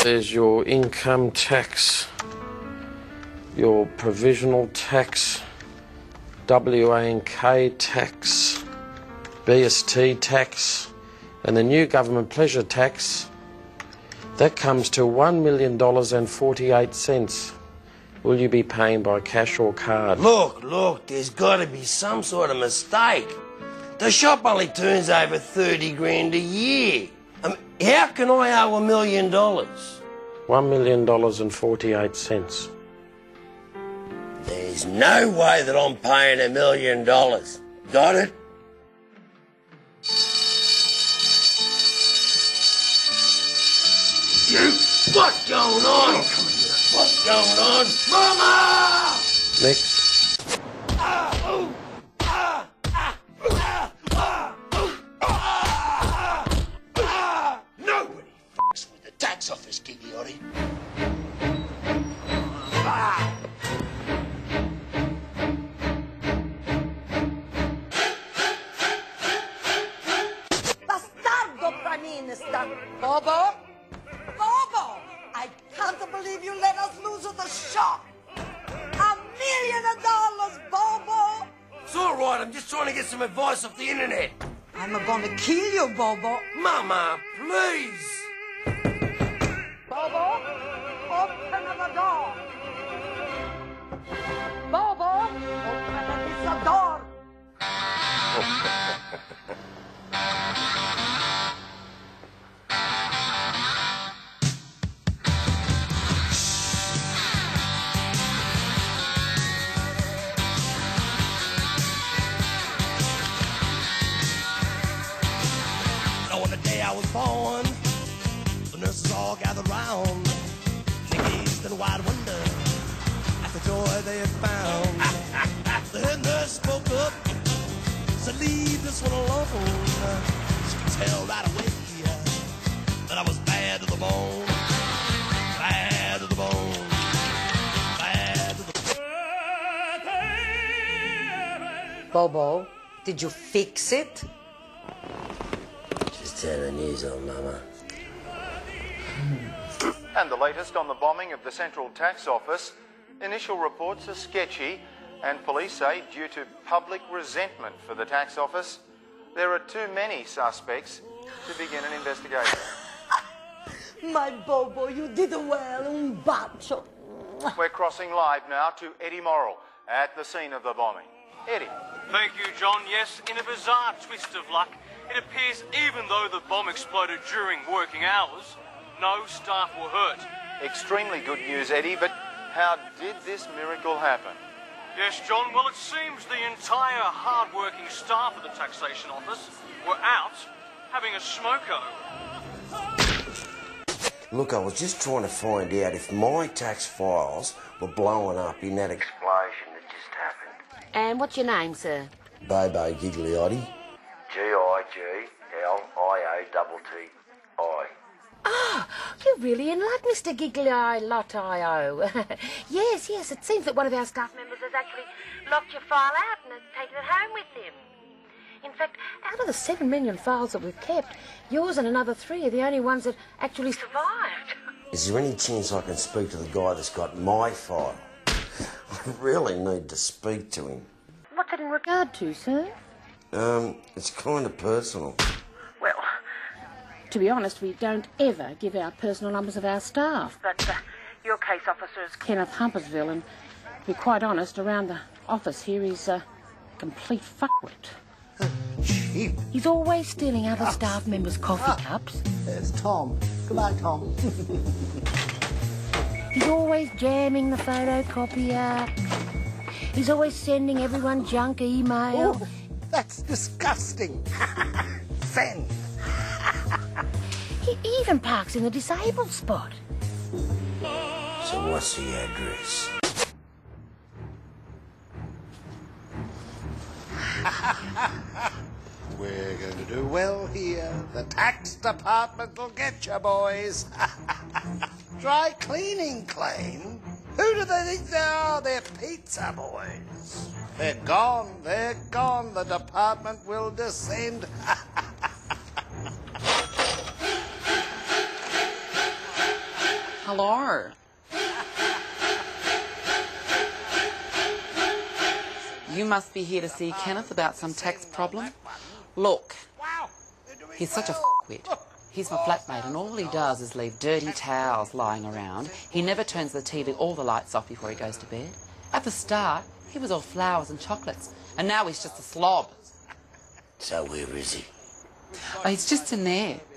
There's your income tax, your provisional tax, WA&K tax, BST tax, and the new government pleasure tax. That comes to $1,000,048. Will you be paying by cash or card? Look, there's got to be some sort of mistake. The shop only turns over 30 grand a year. How can I owe $1 million? $1,000,048. There's no way that I'm paying $1 million. Got it? You? What's going on? What's going on? Mama! Next. Nobody f***s with the tax office, Gigliotti. Bastardo Prime Minister! Bobo? Bobo! I can't believe you let us lose the shop! $1 million, Bobo! It's all right, I'm just trying to get some advice off the internet. I'm gonna kill you, Bobo. Mama, please. Bobo, open the door. Bobo, open this door. On the day I was born, the nurses all gathered round. They gazed in wide wonder at the joy they had found. The head nurse spoke up, said, "Leave this one alone." She could tell right away that I was bad to the bone, bad to the bone, bad to the bone. Bobo, did you fix it? Turn the news on, Mama. And the latest on the bombing of the Central Tax Office. Initial reports are sketchy, and police say due to public resentment for the tax office, there are too many suspects to begin an investigation. My Bobo, you did well, un bacio. We're crossing live now to Eddie Morrell at the scene of the bombing. Eddie. Thank you, John. Yes, in a bizarre twist of luck, it appears even though the bomb exploded during working hours, no staff were hurt. Extremely good news, Eddie, but how did this miracle happen? Yes, John, well, it seems the entire hard-working staff of the taxation office were out having a smoko. Look, I was just trying to find out if my tax files were blowing up in that explosion that just happened. And what's your name, sir? Bobo Gigliotti. Gigliotti. Oh, you're really in luck, Mr. Gigliotti. Yes, it seems that one of our staff members has actually locked your file out and has taken it home with him. In fact, out of the 7 million files that we've kept, yours and another 3 are the only ones that actually survived. Is there any chance I can speak to the guy that's got my file? I really need to speak to him. What's it in regard to, sir? It's kind of personal. Well, to be honest, we don't ever give out personal numbers of our staff. But your case officer is Kenneth Humpersville, and to be quite honest, around the office here he's a complete fuckwit. He's always stealing other staff members' coffee cups. It's Tom. Good night, Tom. He's always jamming the photocopier. He's always sending everyone junk email. Oh, that's disgusting. Send. He even parks in the disabled spot. So what's the address? We're going to do well here. The tax department will get you, boys. Dry cleaning claim? Who do they think they are? They're pizza boys. They're gone. They're gone. The department will descend. Hello. You must be here to see Kenneth about some tax problem. Look, he's such a f***wit. He's my flatmate and all he does is leave dirty towels lying around. He never turns the TV or the lights off before he goes to bed. At the start, he was all flowers and chocolates, and now he's just a slob. So where is he? Oh, he's just in there.